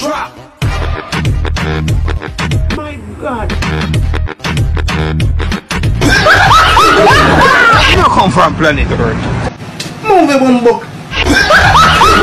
Drop. My God. You don't come from planet Earth. Move it one book.